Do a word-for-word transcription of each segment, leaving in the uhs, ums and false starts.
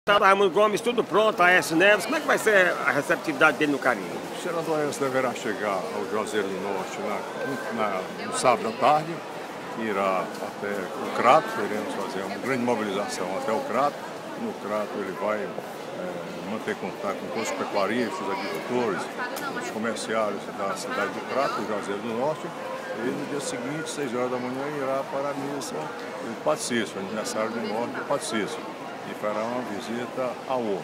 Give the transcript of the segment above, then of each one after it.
Raimundo Gomes, tudo pronto, Aécio Neves, como é que vai ser a receptividade dele no Carinho? O senador Aécio deverá chegar ao Juazeiro do Norte na, na, no sábado à tarde, irá até o Crato, iremos fazer uma grande mobilização até o Crato. No Crato ele vai é, manter contato com todos os pecuaristas, agricultores, os comerciários da cidade do Crato, do Juazeiro do Norte. E no dia seguinte, seis horas da manhã, irá para a missa do Padre Cícero, aniversário de morte do Padre Cícero, e fará uma visita ao Horto.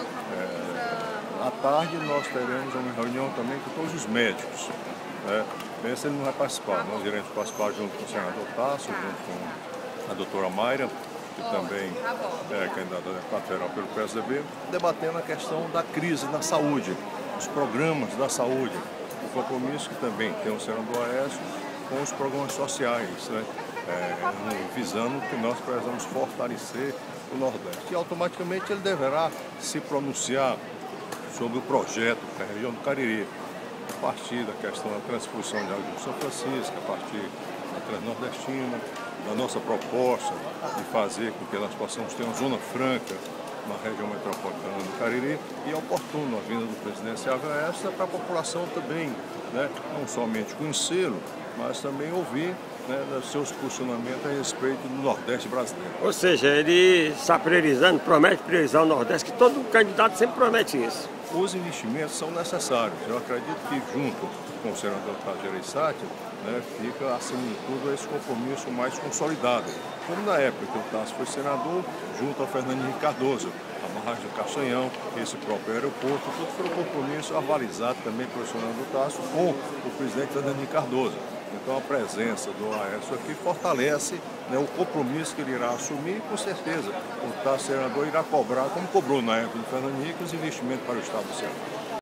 É, à tarde nós teremos uma reunião também com todos os médicos. Né? Esse ele não vai participar, nós iremos participar junto com o senador Tasso, junto com a doutora Mayra, que também é candidata a deputada federal pelo P S D B, debatendo a questão da crise na saúde, os programas da saúde, o compromisso que também tem o senador Aécio com os programas sociais, né? É, visando que nós precisamos fortalecer o Nordeste. E automaticamente ele deverá se pronunciar sobre o projeto da região do Cariri, a partir da questão da transposição de água de São Francisco, a partir da Transnordestina, da nossa proposta de fazer com que nós possamos ter uma zona franca na região metropolitana do Cariri, e é oportuno a vinda do presidente Sérgio Aécio para a população também, né, não somente conhecê-lo, mas também ouvir, né, seus posicionamentos a respeito do Nordeste brasileiro. Ou seja, ele está priorizando, promete priorizar o Nordeste, que todo candidato sempre promete isso. Os investimentos são necessários. Eu acredito que junto com o senador Tasso Gereissati, né, fica, acima de tudo, esse compromisso mais consolidado. Como na época que o Tasso foi senador, junto ao Fernando Henrique Cardoso, a barragem do Castanhão, esse próprio aeroporto, tudo foi um compromisso avalizado também pelo senador Tasso com o presidente Fernando Henrique Cardoso. Então a presença do Aécio aqui fortalece, né, o compromisso que ele irá assumir, e com certeza o Tasso senador irá cobrar, como cobrou na época do Fernando Henrique, os investimentos para o Estado do Ceará.